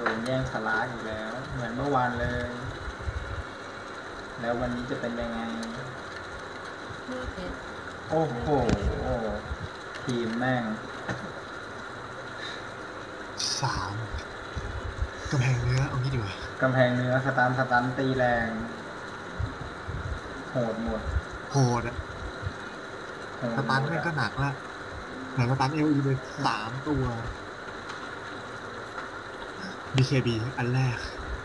นแย่งสลาอีกแล้วเหมือนเมื่อวานเลย แล้ววันนี้จะเป็นยังไงโอ้โหทีมแม่ง 3กำแพงเนื้อเอางี้ดีกว่ากำแพงเนื้อสตันตีแรงโหดหมดโหดอะสตันนี่ก็หนักละไหนสตันLEเลย3ตัว BKB อันแรก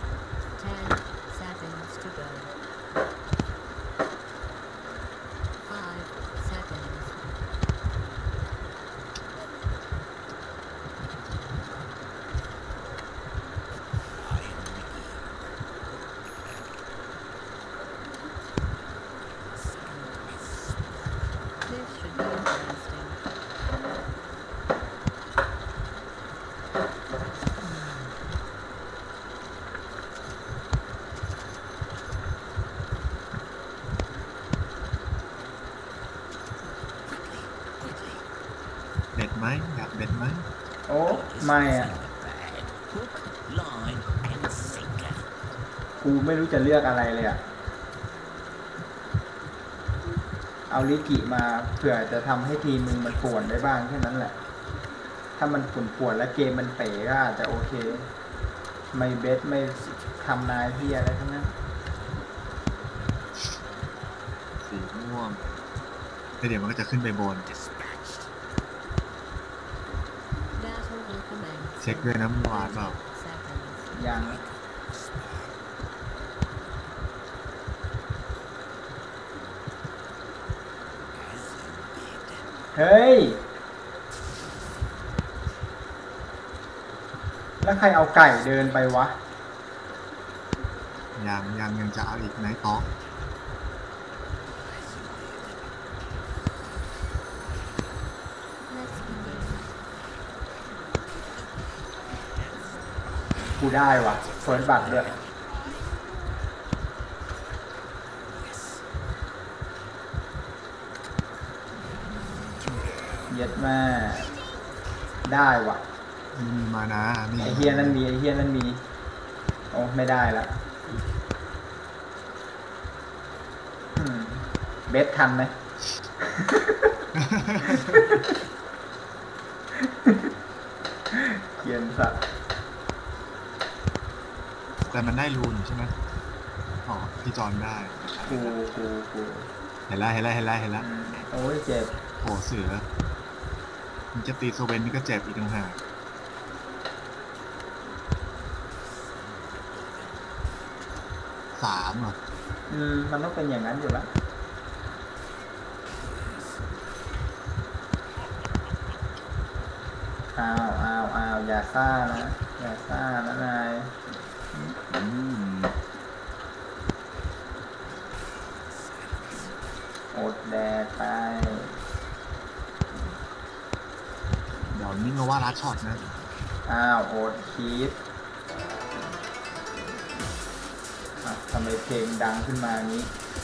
เด็ดไหมอยากเด็ดไหมโอ้ไม่อ่ะกูไม่รู้จะเลือกอะไรเลยอ่ะเอาลิกิมาเผื่อจะทำให้ทีมมึงมันป่วนได้บ้างแค่นั้นแหละถ้ามันป่วนแล้วเกมมันเป๋ก็อาจจะโอเคไม่เบสไม่ทำนายที่อะไรทั้งนั้นสีม่วงเดี๋ยวมันก็จะขึ้นไปบนเช็คด้วยน้ำหวานเปล่ายังเฮ้ยแล้วใครเอาไก่เดินไปวะยังจะเอาอีกไหนต๊อกกูได้วะเฟิร์สบัตรด้วยเย็ดแม่ได้วะมีมานะไอเฮียนั่นมีโอ้ไม่ได้ละเบสทันไหมเขียนสัตว์แต่มันได้รูนใช่ไหมอ๋อพี่จอนได้กูเห็นแล้วโอ้ยเจ็บโอ้เสือมันจะตีโซเวนนี่ก็เจ็บอีกต่างหาก3เหรอมันต้องเป็นอย่างนั้นอยู่แล้วอ้าวอย่าซ่านะนายอดแดกไปเดี๋ยวนี่มาว่ารัดช็อตนะอดคีดทำไมเพลงดังขึ้นมานี้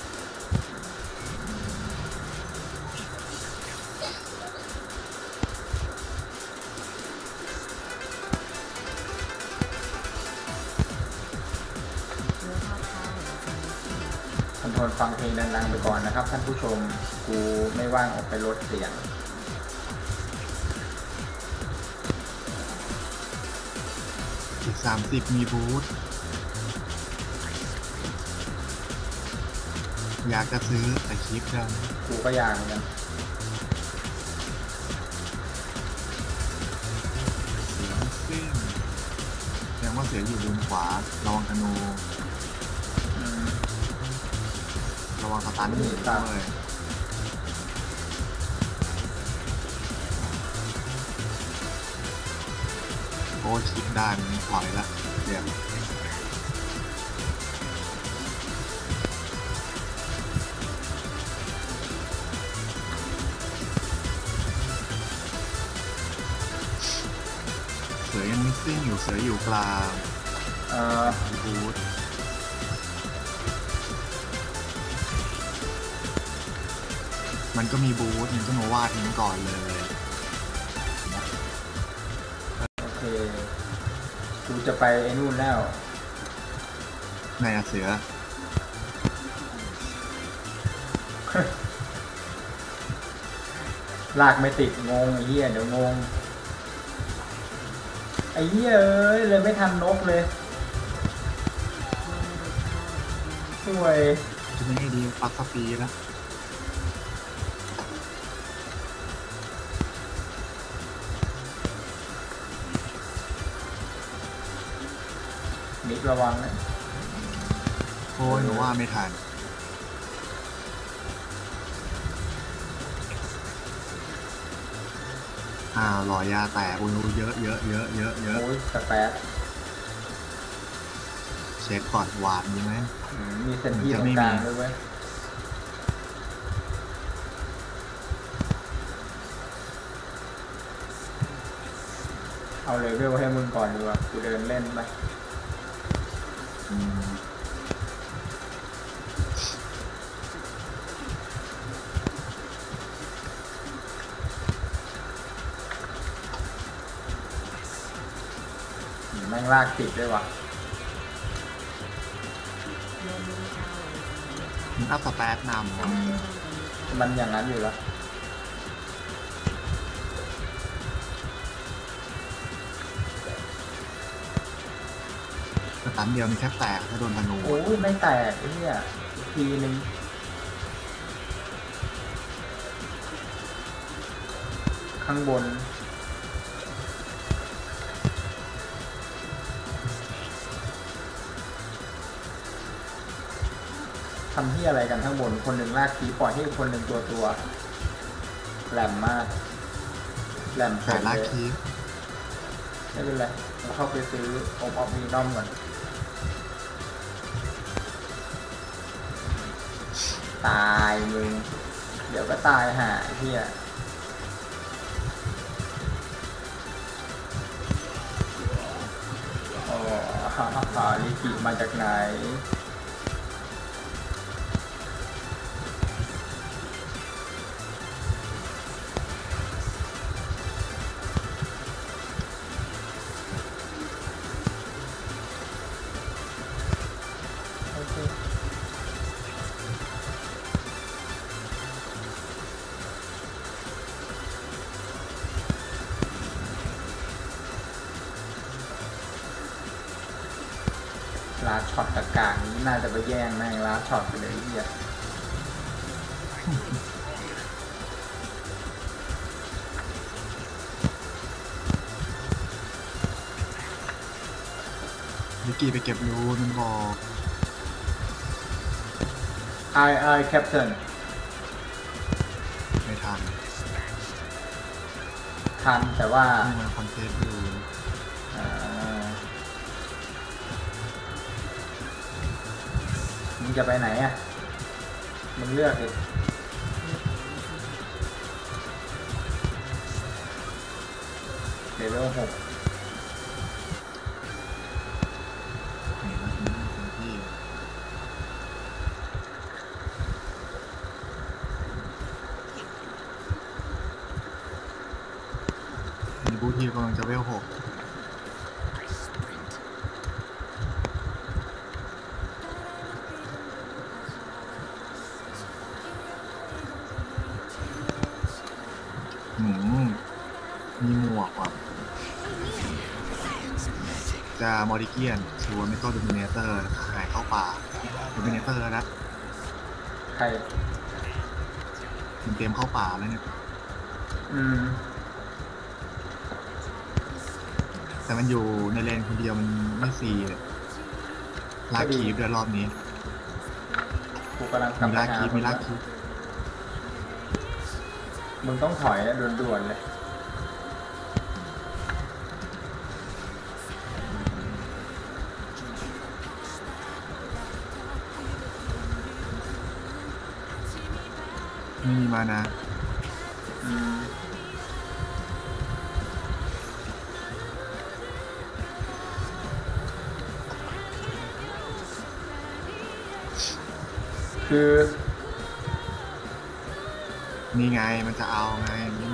ทนฟังเพลงดังๆไปก่อนนะครับท่านผู้ชมกูไม่ว่างออกไปลดเสียงอีก30มีบูธอยากจะซื้อแต่คลิปกันกูก็อยากเหมือนกันเสียงซิ่งแสดงว่าเสียอยู่บนขวาระวังธนูระวังสตันนี่ด้วยโอ้ชิปได้มันถอยละเดี๋ยวเสือยังมิสซิ่งอยู่เสืออยู่กลางบูธมันก็มีบูธมันก็มาว่าทิ้งก่อนเลยโอเคกูจะไปไอ้นู่นแล้วในเสือลากไม่ติดงงไอ้เหี้ยเดี๋ยวงงไอ้เหี้ยเอ้ยเลยไม่ทันนกเลยช่วยจะไม่ให้ดีปักสปีแล้วมิกระวังนะโอ้ยหนูว่าไม่ทันรอยาแตกอุ้ยเยอะเยอะเยอะเยอะเยอะโอ้ยสแปซเช็คก่อนหวานมีไหมมีเซนที่ตรงกลางด้วยเว้ยเอาเลเวลให้มึงก่อนดีกว่ากูเดินเล่นไปแม่งลากติดด้วยวะมันอัพสแปดนำว่ะมันอย่างนั้นอยู่แล้วสตันเดียวมันแค่แตกถ้าโดนธนูโอ้ยไม่แตกไอ้เนี่ยอีกทีนึงข้างบนทำที่อะไรกันข้างบนคนหนึ่งลากทีปล่อยให้คนหนึ่งตัวแหลมมากแหลมแต่ลากเลยคีบไม่เป็นไรเราเข้าไปซื้อออฟมีนอมก่อนตายมึงเดี๋ยวก็ตายหาไอ้เหี้ยโอ้ฮ่าลิกิมาจากไหนลาช็อตกลางนี้น่าจะไปแย่งแม่งลาช็อตไปเลยไอ้เหี้ยนิกกี้ไปเก็บรูนมันบอก I Captain ไม่ทันทันแต่ว่านี่มันคอนเทนต์อยู่อ่ามึงจะไปไหนอ่ะมึงเลือกดิเลเวล 6 นี่มันเป็นที่มีบูทีกำลังจะเวล 6มีหมวกว่ะจะมอริเกียนชัวร์ไม่ก็ดูมิเนเตอร์หายเข้าป่าดูมิเนเตอร์แล้วนะใครมันเตรียมเข้าป่าแล้วเนี่ย แต่มันอยู่ในเลนคนเดียวมันไม่ฟรีเลยลากคีบด้วยรอบนี้กูกำลังกลับมีไปลากหาคีบมีลากคีบมึงต้องถอยนะด่วนๆเลยไม่มีมานะคือนี่ไงมันจะเอาไงนี่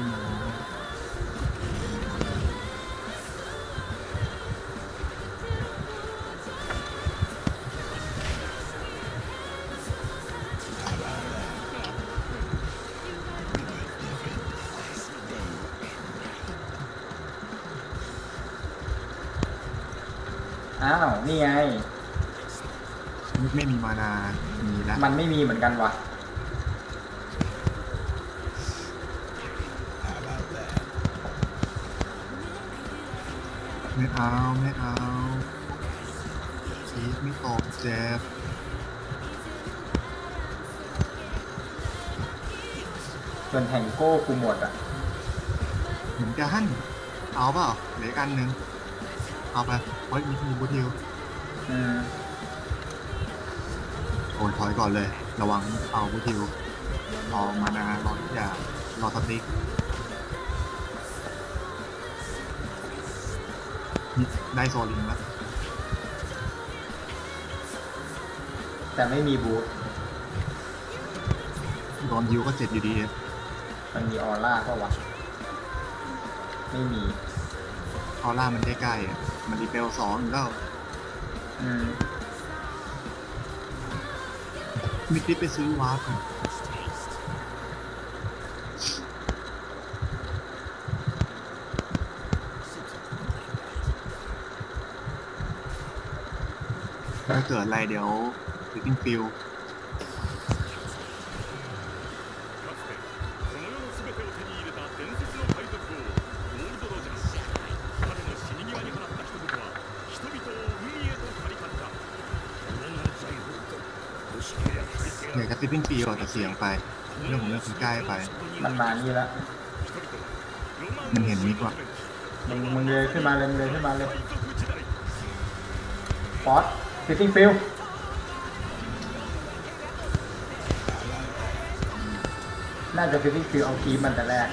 อ้าวนี่ไงไม่มีมานามีแล้วมันไม่มีเหมือนกันวะไม่เอาชีสไม่ตกเจ็บส่วนแทงโก้กูหมดอ่ะเหมือนกันเอาเปล่าเหลืออันหนึ่งเอาไปเพราะมีบูทิวโอ้ยถอยก่อนเลยระวังเอาบูทิวรอมานารอทุกอย่างรอสติ๊กได้โซลิงแล้วแต่ไม่มีบูทโดนฮิวก็เจ็บอยู่ดีมันมีออร่าก็วะไม่มีออร่ามันใกล้ๆมันดีเปล2อยู่แล้วมีคลิปไปซื้อวาร์ปถ้าเกิดอะไรเดี๋ยวฟิตติ้งฟิลเนี่ยกับฟิตติ้งฟิลแต่เสียงไปเรื่องของเรื่องคือใกล้ไปมันมานี่แล้วมันเห็นมิกว่ามึงเลยขึ้นมาเลยฟอสฟิตติ้งฟิลน่าจะฟิตติ้งฟิลเอาคีมันแต่แรก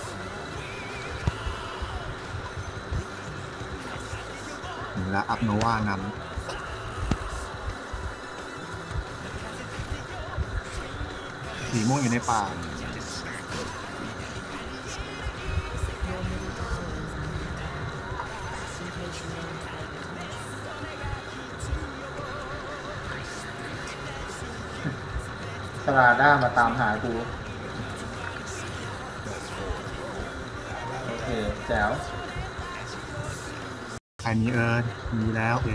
แล้วอัพโนวานำสีม่วงอยู่ในป่าสลาด้ามาตามหากูโอเคแจ๋วใครมีมีแล้วโอเค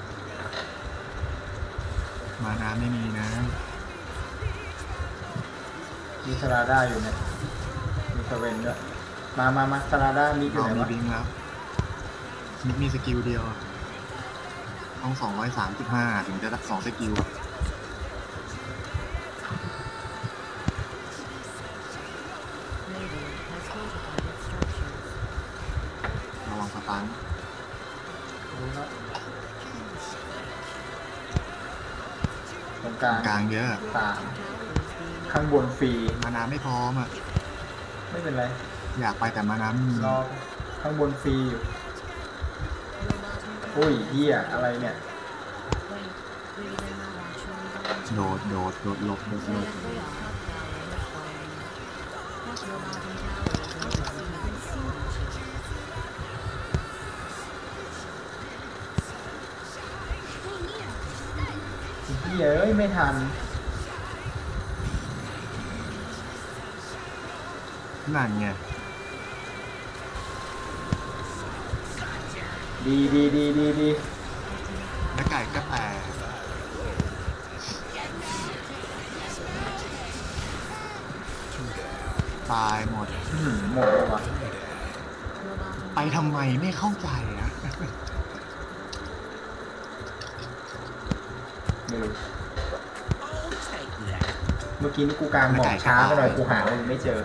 มาน้ำไม่มีนะมีสลาด้าอยู่เนี่ยมีเซเว่นด้วยมาสลาด้ามีอยู่ไหนวะมีบิงแล้วมีสกิลเดียวต้อง235ถึงจะได้2สกิลระวังสตันตรงกลางเยอะ 3ข้างบนฟรีมาน้ำไม่พร้อมอ่ะไม่เป็นไรอยากไปแต่มาน้ำรอข้างบนฟรีอยู่อุ้ยเหี้ยอะไรเนี่ยโดดหลบเหี้ยเอ้ยไม่ทันนั่นไงดีแล้วไก่ก็แตกตายหมดเลยวะไปทำไมไม่เข้าใจนะไม่รู้เมื่อกี้นี่กูกลางหมอกช้าไปหน่อยกูหามันไม่เจอ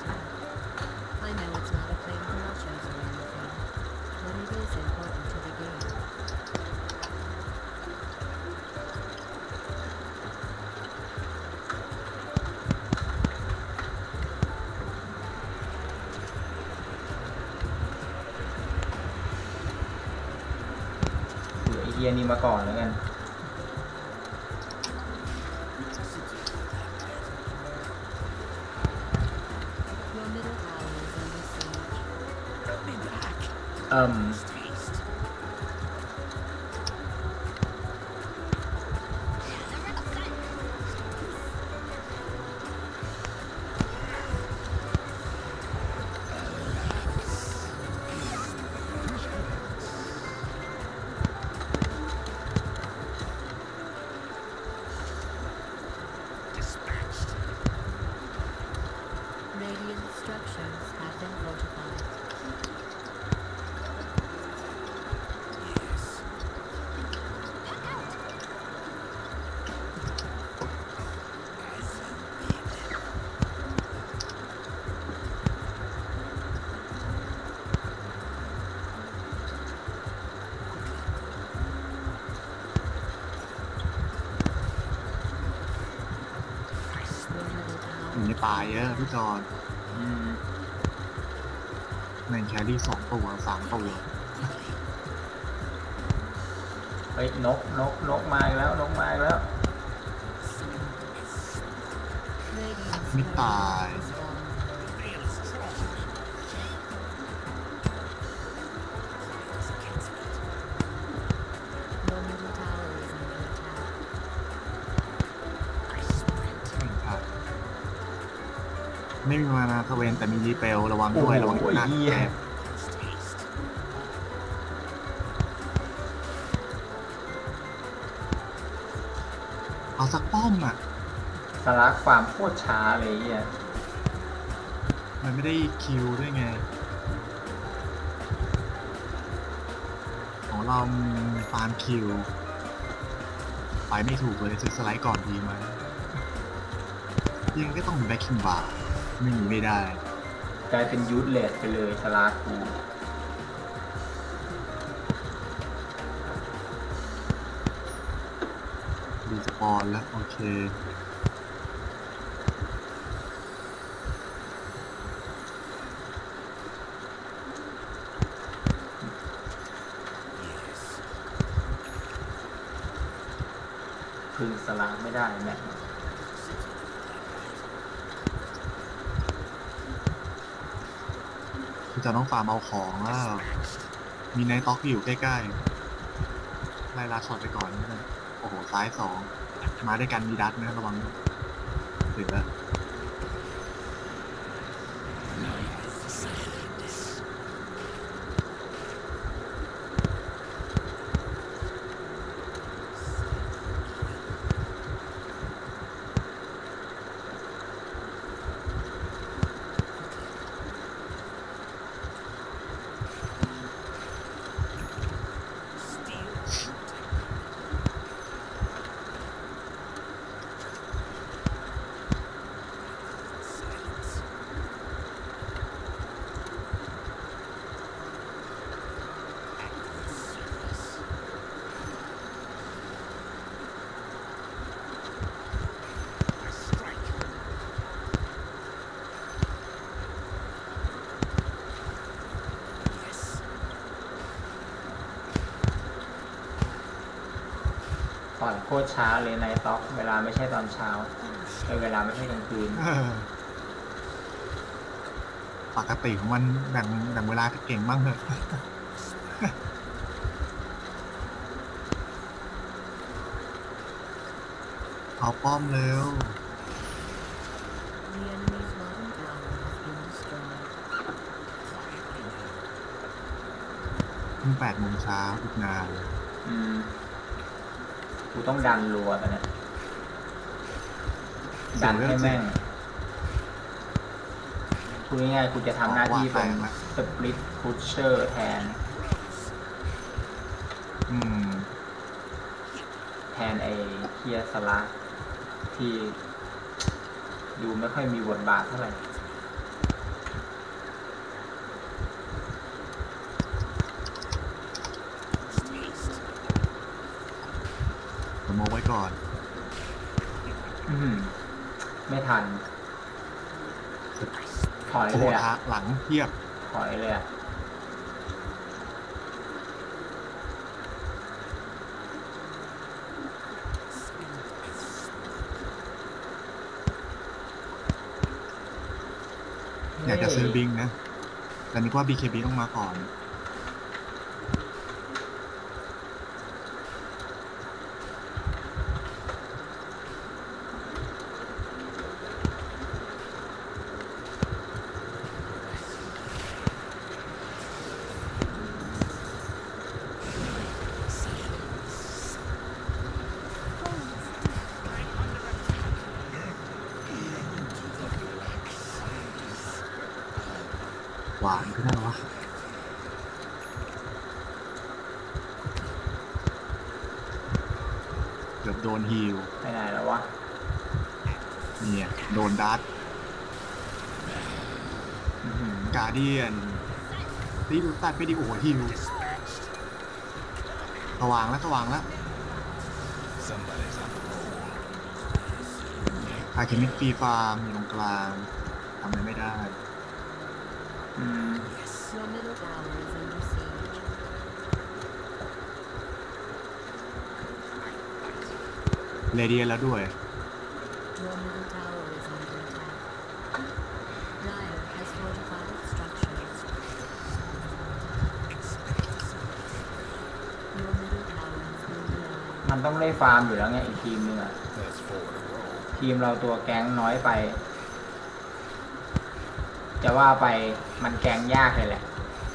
เฮียนี่มาก่อนแล้วกันตายเยอะพี่จอนแม่งแครี่2 ตัว 3 ตัวเฮ้ยนกมาอีกแล้วนกมาอีกแล้วไม่ตาย ไม่มีมานาทเวนแต่มีดีเปลระวังด้วยระวังหนักแอบเอาสักป้อมอ่ะสลักความโคตรช้าเลยอ่ะมันไม่ได้คิวด้วยไงของเราฟาร์มคิวไปไม่ถูกเลยซื้อสไลด์ก่อนดีไหมยังก็ต้องมีแบ็คคิงบาร์ไม่มีไม่ได้กลายเป็นยูทเลสไปเลยสลักกูดูสปอนแล้วโอเคคือสลักไม่ได้แม่คุณจะต้องฟาร์มเอาของแล้วมีไนท์ต็อกอยู่ใกล้ๆไล่ลาช็อตไปก่อนนะโอ้โหซ้าย2มาด้วยกันมีดักนะระวังถึงแล้วต่อยโคตรช้าเลยในต็อกเวลาไม่ใช่ตอนเช้าเวลาไม่ใช่กลางคืนปกติของมันแบ่งเวลาเก่งบ้างเถอะเอาป้อมเร็วถึง8 โมงเช้าอีกนานกูต้องดันรัวแต่เนี่ยดันให้แม่งพูดง่ายๆกูจะทำหน้าที่เป็นสปลิตพุชเชอร์แทนไอ้เคียสลักที่ดูไม่ค่อยมีบทบาทเท่าไหร่มองไว้ก่อนไม่ทันถอยเลยอะหลังเทียบถอยเลยอะอยากจะซื้อบิงนะแต่นึกว่า BKB ต้องมาก่อนหวานก็ได้วะเกือบโดนฮีลไปไหนแล้ววะเนี่ยโดนดัดการเดียนตีดูตัดไปดิโอ้โหฮิวสว่างแล้วอาร์เคมิดฟรีฟาร์มอยู่ตรงกลางทำอะไรไม่ได้อืม Your middle tower is under siege. เรเดียนแล้วด้วย Your middle tower is under attack. Dire has fortified its structures. Your middle tower has been destroyed. มันต้องได้ฟาร์มอยู่แล้วไงอีกทีมนึงอะทีมเราตัวแก๊งน้อยไป จะว่าไปมันแก๊งยากเลยแหละ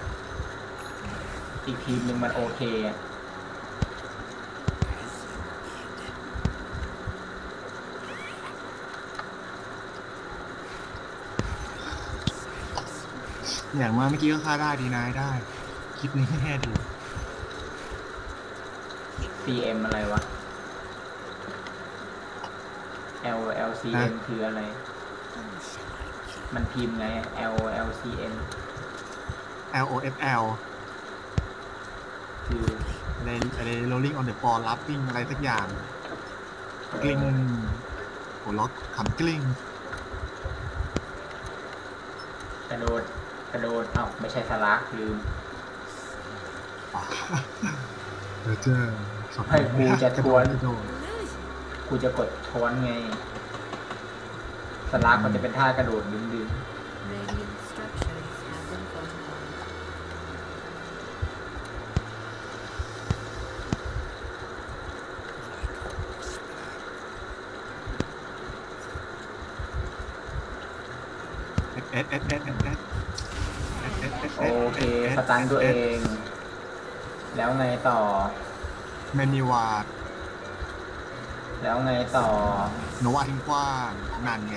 อีกทีมนึงมันโอเคอะอย่างว่าเมื่อกี้ก็ฆ่าได้ดีนายได้ คลิปนี้แน่ดี CM อะไรวะ LCM คืออะไร มันพิมพ์ไง LCM LOFL คืออะไร rolling on the floor laughing อะไรสักอย่างกลิ้งโหล็อกขำกลิ้งกระโดดเอ้าไม่ใช่สลักลืมเดี๋ยวเจอให้กูจะทวนโดนกูจะกดทวนไง สลักมันจะเป็นท่ากระโดดดึง Radiant structures have been fortified. โอเคสตันตัวเอง แล้วไงต่อแมนนิวาดแล้วไงต่อโนวาทิ้งกว้างนั่นไง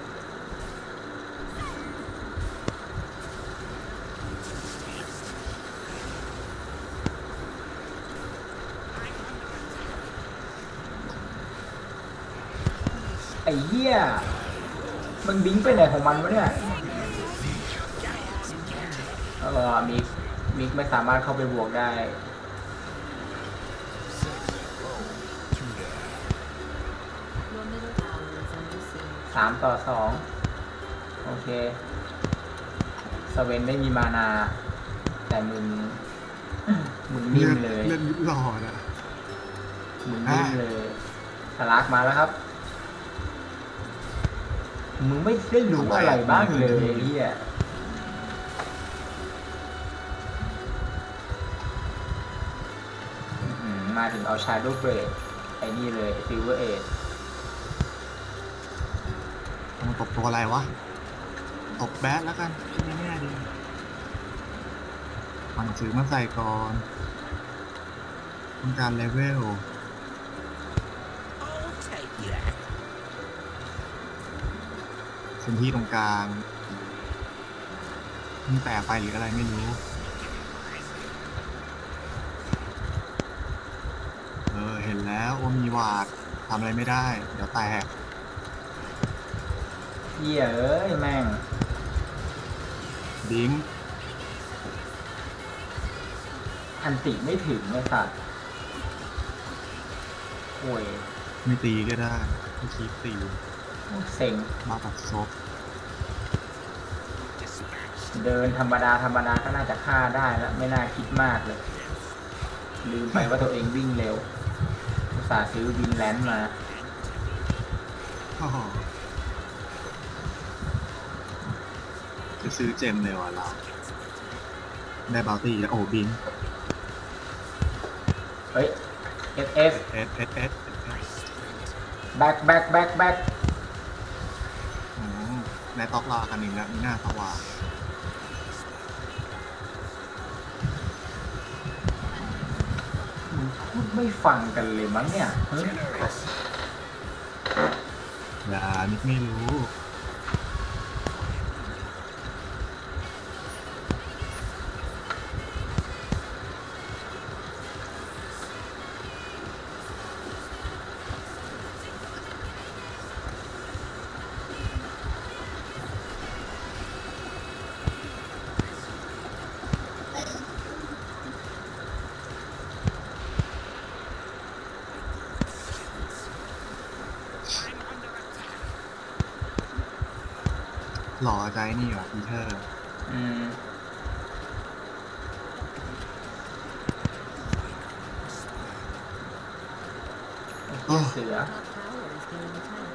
ไอ้เหี้ยมันบิงไปไหนของมันวะเนี่ยมิกไม่สามารถเข้าไปบวกได้ Your middle tower is under siege. 3-2 โอเคสเวนได้มีมานา แต่มึงนิ่งเลยเล่นหล่อนะมึงนิ่งเลยสลักมาแล้วครับ มึงไม่ได้รู้อะไรบ้างเลยไอ้เหี้ยมาถึงเอาชาร์โดเบรดไอ้นี่เลยซิลเวอร์เอทมันตบตัวอะไรวะ ตบแบทแล้วกันคิดง่ายๆดีหนังสือมาใส่ก่อนต้องการเลเวลพื้นที่ตรงกลางมันแตกไปหรืออะไรไม่รู้ เห็นแล้วว่ามีวาดทำอะไรไม่ได้ เดี๋ยวแตกเหี้ยเอ้ยแม่งดิ้งอันติไม่ถึงไอ้สัตว์โอ้ยไม่ตีก็ได้ไม่คีบตีเซ็งมาตัดซบเดินธรรมดาก็น่าจะฆ่าได้แล้วไม่น่าคิดมากเลย ลืมไปว่าตัวเองวิ่งเร็วอุตส่าห์ซื้อวินแลนด์มาโอ้โหจะซื้อเจมเลยว่ะเรา ได้บาวตี้แล้วโอ้บิงเฮ้ย SF เอสแบ็คในต็อกลาคันหนึ่งแล้วมีหน้าสว่างมึงพูดไม่ฟังกันเลยมั้งเนี่ยเฮ้ยอย่านิดไม่รู้หล่อใจนี่เหรอปีเตอร์อืมโอ้เสือ Top tower is being attacked.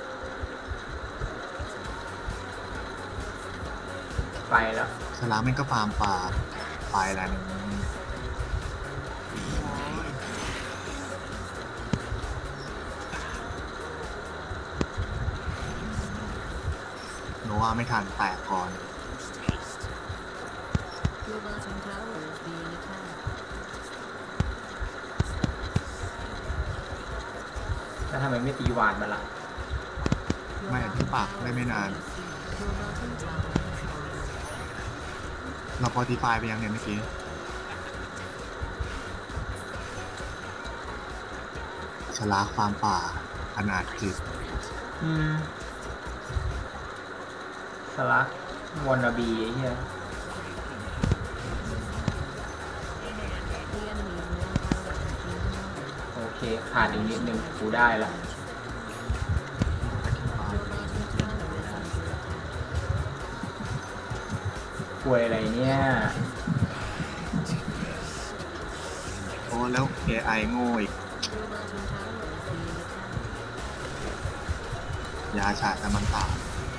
ไปแล้วสลามมันก็ฟาร์มป่าไปแล้วนึงโนว่าไม่ทันแตกก่อน Your bottom tower is being attacked. แล้วทำไมไม่ตีหวานมันล่ะ Your ไม่ bottom ที่ปาก tower ได้ is ไม่นาน being sieged. Your bottom tower has fallen. เราพอตีไฟไปยังเนี่ยเมื่อกี้ฉลากฟาร์มป่าขนาดจิตอืมสลักวอนนาบีไอ้เหี้ย The enemy's middle tower has been demolished. โอเค ขาดอีกนิดนึงกูได้ละ Your bottom tower is under attack. ป่วยอะไรเนี่ยโอ้แล้ว AI โง่อีก Your bottom tower is being attacked. ยาชาแต่มันตา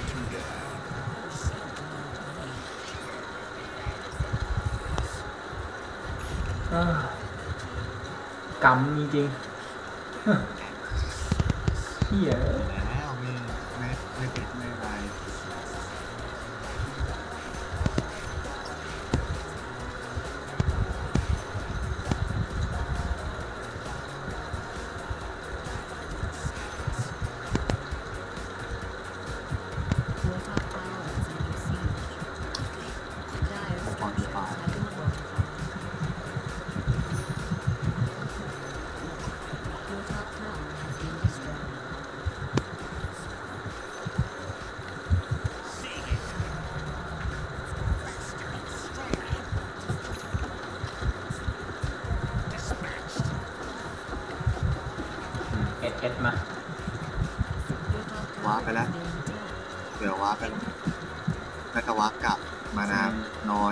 เอ้อกำจริงๆเหี้ยแล้วไม่ติดไม่อะไร Your top tower is under siege. Dire structures have been fortified. Your top tower has been destroyed. เอ็ดมา Your top Quá tower phải is đấy. being attacked. เดี๋ยวว่าไปแล้วก็วักกลับมาน้ำน้อย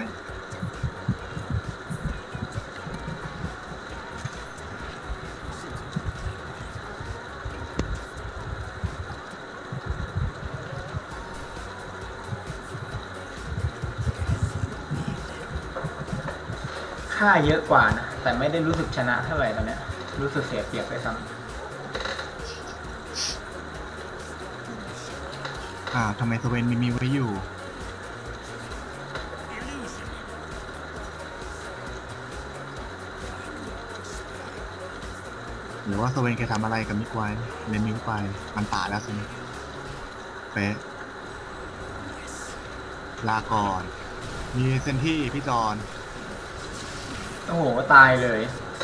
ค่าเยอะกว่านะ แต่ไม่ได้รู้สึกชนะเท่าไหร่ตอนเนี้ย รู้สึกเสียเปรียบไปซ้ทำไมสเวนมีไว้อยู่ หรือว่าสเวนแกทำอะไรกับมิกไว้เลนมิกไปมันตายแล้วสินะเป๊ะลาก่อน มีเซนที่พี่จอนำโอ้โห ตายเลย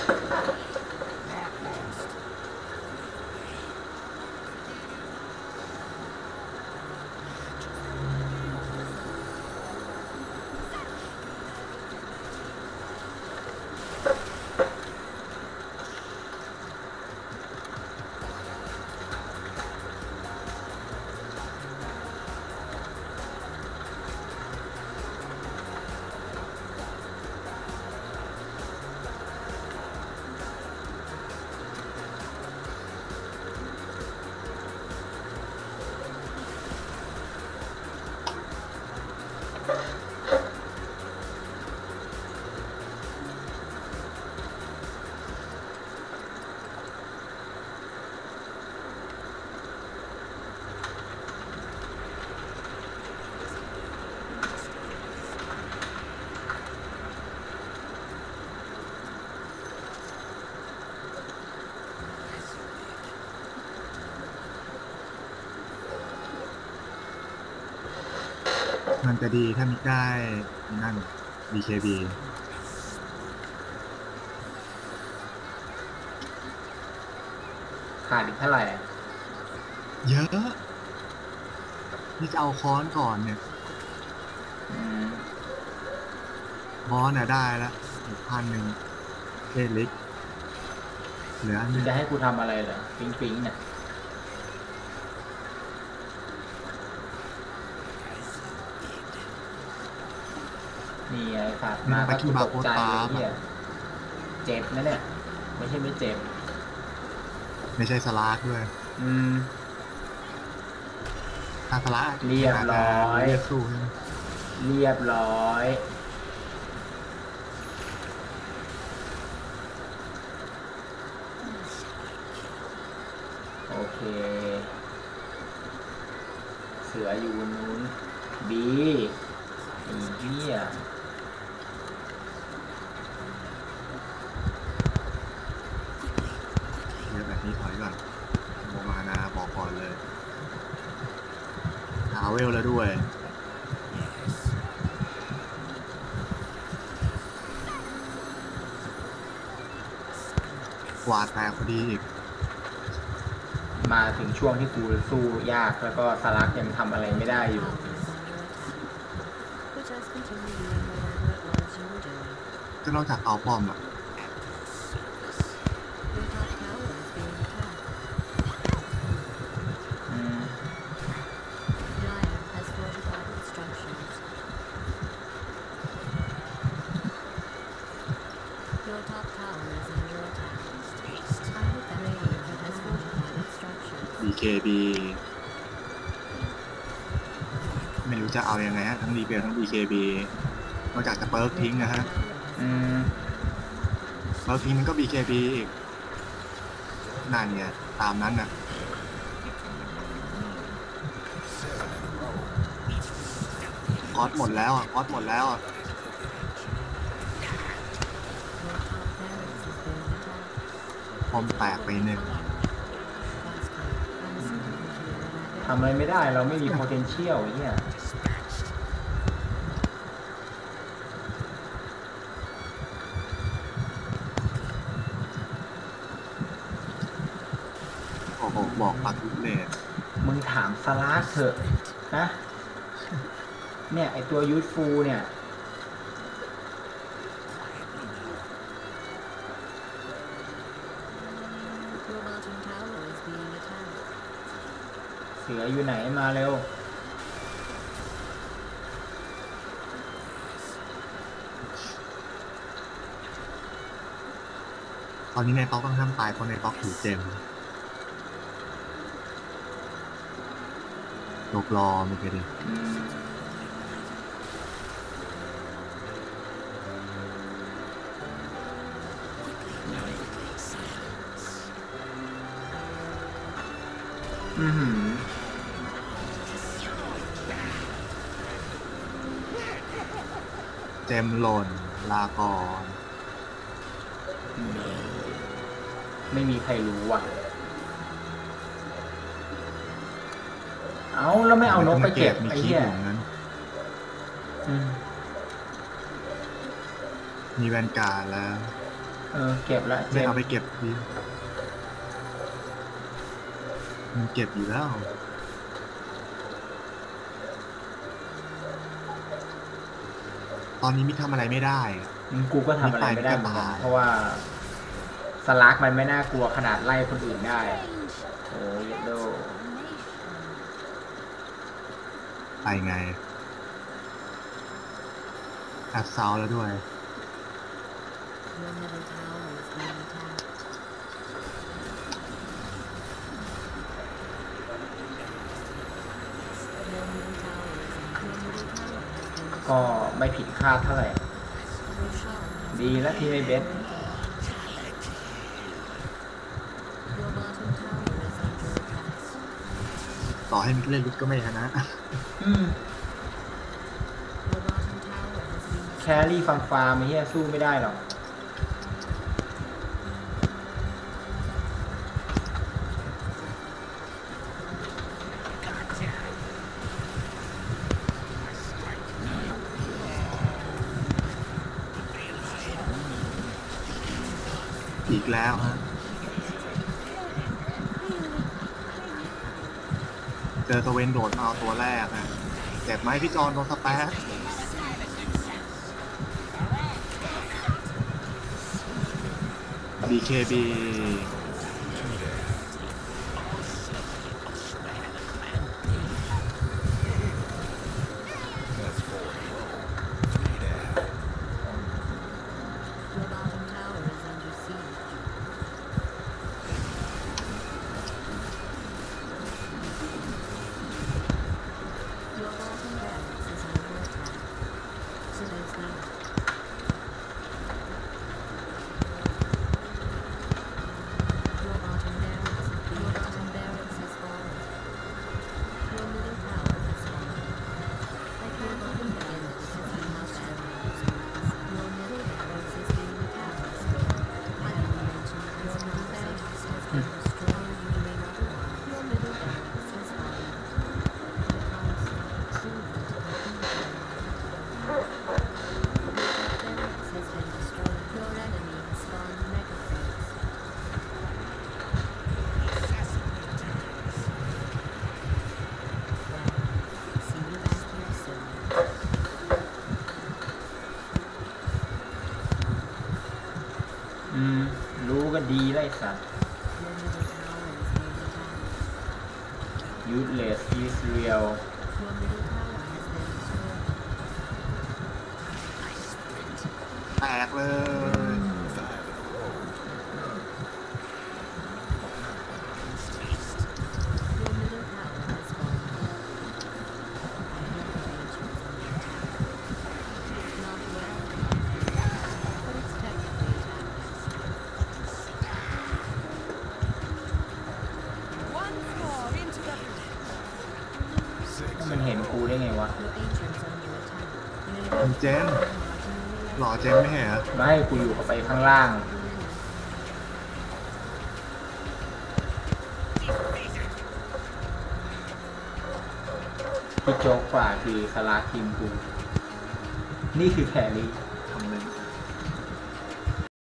มันจะดีถ้ามิกได้นั่น BKB ขาดอีกเท่าไหร่อะเยอะ นี่จะเอาค้อนก่อนเนี่ยอืมค้อนน่ะได้แล้ว1,000เอลิกเหลืออันหนึงจะให้กูทำอะไรเหรอปิ๊งปิ๊งเนี่ยนี่ไอ้สัตว์นี่มาไปก็ที่บาตร์กโค้ดใจฟ้าเลยเนี่ยเจ็บนะเนี่ยไม่ใช่ไม่เจ็บไม่ใช่สลากด้วยอืมถ้าสลากเรียบร้อยเรียกสู้ใช่ไหมเรียบร้อย โอเค เสืออยู่บนนู้นบีไอ้เหี้ยเรียกแบบนี้ถอยก่อนโมมานาบอกก่อนเลยหาเวลแล้วด้วยกวาดแตกพอดีอีกมาถึงช่วงที่กูสู้ยากแล้วก็สลักยังทำอะไรไม่ได้อยู่ But just continue doing whatever it was you were doing. ก็นอกจากเอาป้อมอ่ะ Your top tower is being attacked. อืม Dire has fortified its structures. Your top tower is under attack. I hope that Radiant has fortified its structures. BKB ไม่รู้จะเอายังไงฮะทั้งรีเบลทั้ง BKB นอกจากจะเปิร์กทิ้งนะฮะอืมเปิร์กทิ้งมันก็ BKB อีกนั่นไงตามนั้นนะคอสหมดแล้วอ่ะคอสหมดแล้วอ่ะ Your top barracks is being attacked. พอมแตกไปหนึ่งทำอะไรไม่ได้เราไม่มี potential ไอ้เนี่ยโอ้โหบอกปักทุเลศมึงถามสลักเถอะนะเนี่ย ไอตัวยูทฟูเนี่ย Your bottom tower is being attacked. เสืออยู่ไหนมาเร็วตอนนี้ในต๊อกต้องห้ามตายเพราะในต๊อกถือเจมลบรอไม่เคยดิอืม อือหือเจมหล่นลาก่อนไม่มีใครรู้อ่ะ เอาแล้วไม่เอานกไปเก็บมีไอ้คีเหี้ยย์อยู่นั้นอืมมีแวนการ์ดแล้วเก็บแล้วเจไม่มเอาไปเก็บดีมันเก็บอยู่แล้ว ตอนนี้มิทำอะไรไม่ได้กูก็ทำอะไรไม่ได้เหมือนกันเพราะว่าสลักมันไม่น่ากลัวขนาดไล่คนอื่นได้ โอ้ยโดไปไงแอดเซาแล้วด้วย Your middle tower is being attacked. Your middle tower is your middle tower has been ก็ไม่ผิดคาดเท่าไหร่ Your shop has ดีแล้วที่ไม่เบส Your bottom tower is under attack. ต่อให้มิกเล่นลิกก็ไม่ชนะอืม Your bottom tower has been แครี่ฟังฟาร์มไอ้เหี้ยสู้ไม่ได้หรอกอีกแล้วฮะ เจอตัวเวนโดดมาเอาตัวแรกฮะเจ็บไหมพี่จอนโดนสแปซ BKB รู้ก็ดีไล่สัตว์ Your middle tower is nearly down. useless Israel Your middle tower has been destroyed. แตกเลย Your middle tower has fallen. I heard the ancients on your tower. It's not well, but it's technically attacked. Once more into the มันเห็นกูได้ไงวะ Your ancients on your attack. คุณเจน หล่อเจนไม่เห็นเหรอไม่ให้กูอยู่กับไปข้างล่าง ที่โจ๊กกว่าคือสลาคิมกู นี่คือแครี่